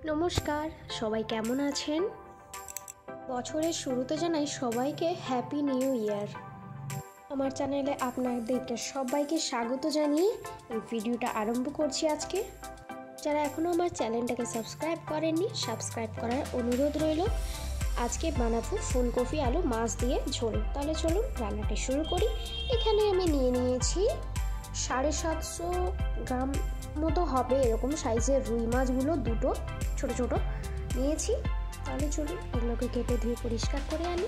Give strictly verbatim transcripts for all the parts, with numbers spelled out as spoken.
নমস্কার, সবাই কেমন আছেন? বছরের শুরুতে জানাই সবাইকে হ্যাপি নিউ ইয়ার। আমার চ্যানেলে আপনাদেরকে সবাইকে স্বাগত জানিয়ে এই ভিডিওটা আরম্ভ করছি আজকে। যারা এখনও আমার চ্যানেলটাকে সাবস্ক্রাইব করেননি, সাবস্ক্রাইব করার অনুরোধ রইল। আজকে বানাবো ফুলকপি আলু মাছ দিয়ে ঝোল। তাহলে চলুন রান্নাটা শুরু করি। এখানে আমি নিয়ে নিয়েছি সাড়ে সাতশো গ্রাম মতো হবে এরকম সাইজের রুই মাছগুলো, দুটো ছোট ছোট নিয়েছি। তাহলে চলুন এগুলোকে কেটে ধুয়ে পরিষ্কার করে আনি।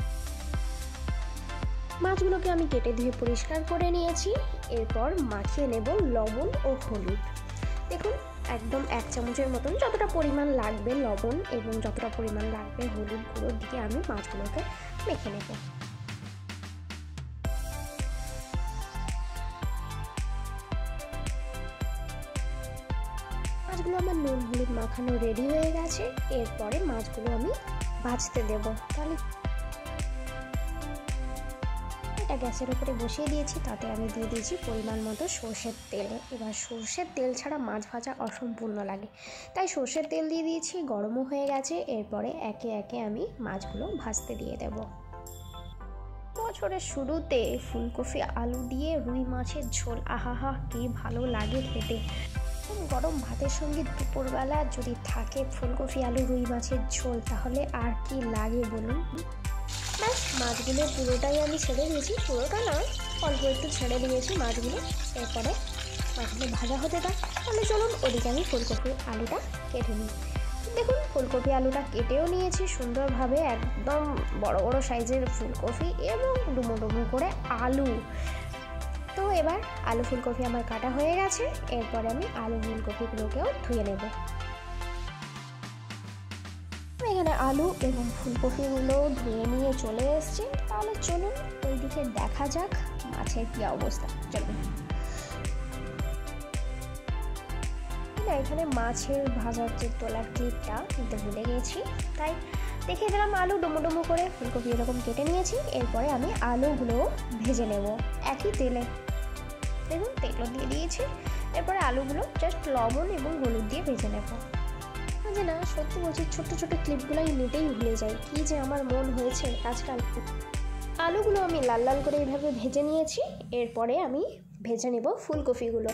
মাছগুলোকে আমি কেটে ধুয়ে পরিষ্কার করে নিয়েছি। এরপর মাখিয়ে নেব লবণ ও হলুদ। দেখুন একদম এক চামচের মতন যতটা পরিমাণ লাগবে লবণ এবং যতটা পরিমাণ লাগবে হলুদ গুঁড়ো দিয়ে আমি মাছগুলোকে মেখে নেব। মাছগুলো আমার নুন হলুদ মাখানো রেডি হয়ে গেছে। এরপরে মাছগুলো আমি ভাজতে দেব। তাহলে এটা গ্যাসের উপরে বসিয়ে দিয়েছি, তাতে আমি দিয়ে দিয়েছি পরিমাণ মতো সর্ষের তেল। এবার সর্ষের তেল ছাড়া মাছ ভাজা অসম্পূর্ণ লাগে, তাই সর্ষের তেল দিয়ে দিয়েছি, গরমও হয়ে গেছে। এরপরে একে একে আমি মাছগুলো ভাজতে দিয়ে দেব। বছরের শুরুতে ফুলকপি আলু দিয়ে রুই মাছের ঝোল, আহাহা কি ভালো লাগে খেতে। গরম ভাতের সঙ্গে দুপুরবেলা যদি থাকে ফুলকপি আলু রুই মাছের ঝোল, তাহলে আর কি লাগে বলুন। ব্যাস মাছগুলো পুরোটাই আমি ছেড়ে দিয়েছি, পুরোটা না অল্প একটু ছেড়ে দিয়েছি মাছগুলো। এরপরে মাছগুলো ভাজা হতে থাক। তাহলে চলুন ওদিকে আমি ফুলকপি আলুটা কেটে নিই। দেখুন ফুলকপি আলুটা কেটেও নিয়েছি সুন্দরভাবে, একদম বড় বড় সাইজের ফুলকপি এবং ডুমো ডুমো করে আলু। তো এবার আলু ফুলকপি আমার কাটা হয়ে গেছে। এরপরে আমি আলু ফুলকপিগুলোকেও ধুয়ে নেব। এখানে আলু এবং ফুলকপিগুলো ধুয়ে নিয়ে চলে এসেছি। তাহলে চলুন ওইদিকে দেখা যাক মাছের কি অবস্থা। চলুন এখানে মাছের ভাজার যে তোলার ক্লিপটা দিতে ভুলে গেছি, তাই দেখিয়ে দিলাম। আলু ডুমো ডুমো করে ফুলকপি এরকম কেটে নিয়েছি। এরপরে আমি আলুগুলো ভেজে নেব একই তেলে। দেখুন তেলও দিয়ে দিয়েছি। এরপরে আলুগুলো জাস্ট লবণ এবং হলুদ দিয়ে ভেজে নেব। যে না সত্যি বলছি, ছোট্ট ছোট্ট ক্লিপগুলোই নিতেই ভুলে যাই, কি যে আমার মন হয়েছে আজকাল। আলুগুলো আমি লাল লাল করে এইভাবে ভেজে নিয়েছি। এরপরে আমি ভেজে নেব ফুলকপিগুলো।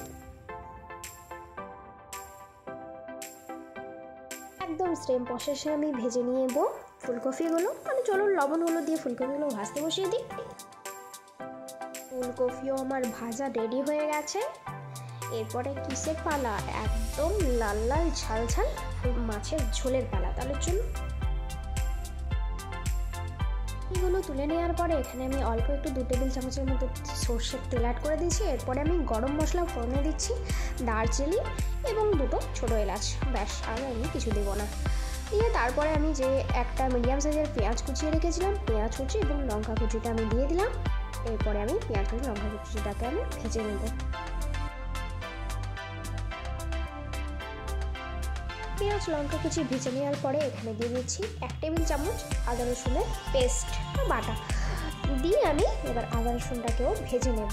একদম সেম প্রসেসে আমি ভেজে নিয়ে নেব ফুলকপিগুলো। মানে চলুন লবণ হলুদ দিয়ে ফুলকপিগুলো ভাজতে বসিয়ে দিই। ফুলকপিও আমার ভাজা রেডি হয়ে গেছে। এরপরে কিসের পালা? একদম লাল লাল ঝাল ঝাল মাছের ঝোলের পালা। তাহলে চলুন এগুলো তুলে নেওয়ার পরে এখানে আমি অল্প একটু দু টেবিল চামচের মতো সর্ষের তেল অ্যাড করে দিয়েছি। এরপরে আমি গরম মশলা ফোড়নে দিচ্ছি, দারচিনি এবং দুটো ছোটো এলাচ। ব্যাস, আর আমি কিছু দেবো না। দিয়ে তারপরে আমি যে একটা মিডিয়াম সাইজের পেঁয়াজ কুচিয়ে রেখেছিলাম, পেঁয়াজ কুচি এবং লঙ্কা কুচিটা আমি দিয়ে দিলাম। এরপরে আমি পেঁয়াজ কুচি লঙ্কা কুচিটাকে আমি ভেজে নেব। পেঁয়াজ লঙ্কা কুচি ভেজে নেওয়ার পরে এখানে দিয়ে দিচ্ছি এক টেবিল চামচ আদা রসুনের পেস্ট বাটা দিয়ে আমি এবার আদা রসুনটাকেও ভেজে নেব।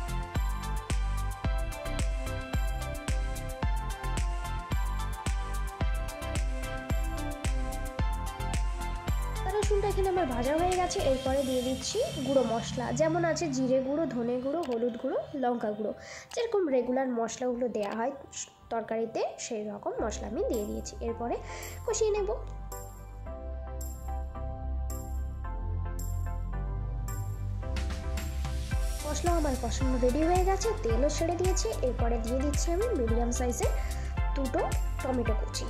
রসুনটা এখানে আমার ভাজা হয়ে গেছে। এরপরে দিয়ে দিচ্ছি গুঁড়ো মশলা, যেমন আছে জিরে গুঁড়ো, ধনে গুঁড়ো, হলুদ গুঁড়ো, লঙ্কা গুঁড়ো। যেরকম রেগুলার মশলাগুলো দেওয়া হয় তরকারিতে, সেই রকম মশলা আমি দিয়ে দিয়েছি। এরপরে কষিয়ে নেব। মশলা আমার কষানো রেডি হয়ে গেছে, তেলও ছেড়ে দিয়েছি। এরপরে দিয়ে দিচ্ছি আমি মিডিয়াম সাইজের দুটো টমেটো কুচি।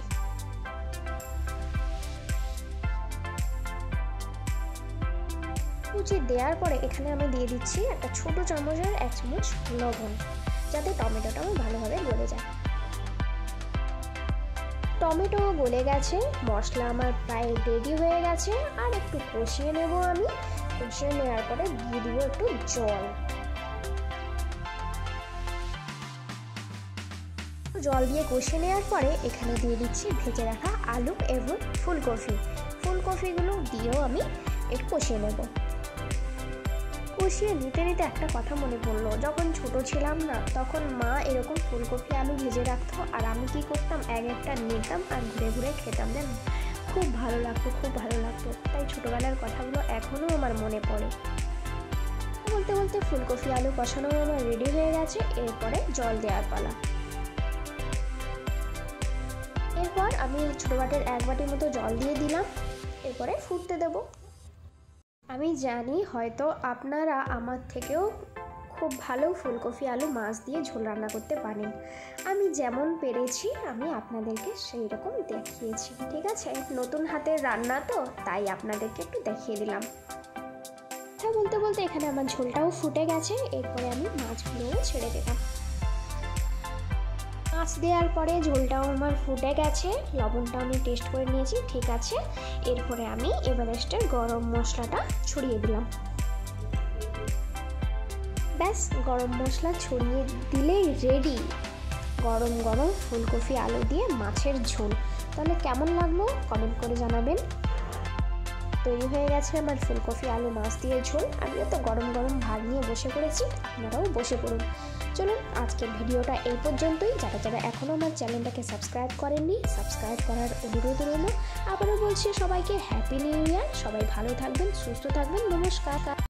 কুচি দেওয়ার পরে এখানে আমি দিয়ে দিচ্ছি একটা ছোট চামচের এক চামচ লবণ, যাতে টমেটোটা আমার ভালোভাবে গলে যায়। টমেটো গলে গেছে, মশলা আমার প্রায় রেডি হয়ে গেছে। আর একটু কষিয়ে নেব আমি। কষিয়ে নেওয়ার পরে দিয়ে দিব একটু জল। জল দিয়ে কষিয়ে নেওয়ার পরে এখানে দিয়ে দিচ্ছি ভেজে রাখা আলু এবং ফুলকপি। ফুলকপিগুলো দিয়েও আমি একটু কষিয়ে নেব। কষিয়ে নিতে নিতে একটা কথা মনে পড়লো, যখন ছোট ছিলাম না তখন মা এরকম ফুলকপি আলু ভেজে রাখতো আর আমি কি করতাম, এক একটা নিতাম আর ঘুরে ঘুরে খেতাম। দেন খুব ভালো লাগতো, খুব ভালো লাগতো। তাই ছোটোবেলার কথাগুলো এখনও আমার মনে পড়ে। বলতে বলতে ফুলকপি আলু কষানো আমার রেডি হয়ে গেছে। এরপরে জল দেওয়ার পালা। এরপর আমি ছোটো বাটির এক বাটির মতো জল দিয়ে দিলাম। এরপরে ফুটতে দেব। আমি জানি হয়তো আপনারা আমার থেকেও খুব ভালো ফুলকপি আলু মাছ দিয়ে ঝোল রান্না করতে পারেন। আমি যেমন পেরেছি আমি আপনাদেরকে সেই রকম দেখিয়েছি, ঠিক আছে? নতুন হাতের রান্না তো, তাই আপনাদেরকে একটু দেখিয়ে দিলাম। কথা বলতে বলতে এখানে আমার ঝোলটাও ফুটে গেছে। এরপরে আমি মাছগুলোও ছেড়ে দিলাম। মাছ দেওয়ার পরে ঝোলটাও আমার ফুটে গেছে, লবণটাও আমি টেস্ট করে নিয়েছি, ঠিক আছে। এরপরে আমি এভারেস্টের গরম মশলাটা ছড়িয়ে দিলাম। ব্যাস, গরম মশলা ছড়িয়ে দিলেই রেডি গরম গরম ফুলকপি আলু দিয়ে মাছের ঝোল। তাহলে কেমন লাগলো কমেন্ট করে জানাবেন। তৈরি হয়ে গেছে আমার ফুলকপি আলু মাছ দিয়ে ঝোল। আমিও তো গরম গরম ভাত নিয়ে বসে পড়েছি, আপনারাও বসে পড়ুন। চলুন আজকের ভিডিওটা এই পর্যন্তই। যারা যারা এখনও আমার চ্যানেলটাকে সাবস্ক্রাইব করেননি, সাবস্ক্রাইব করার অনুরোধ রইল। আবারও বলছি সবাইকে হ্যাপি নিউ ইয়ার। সবাই ভালো থাকবেন, সুস্থ থাকবেন। নমস্কার।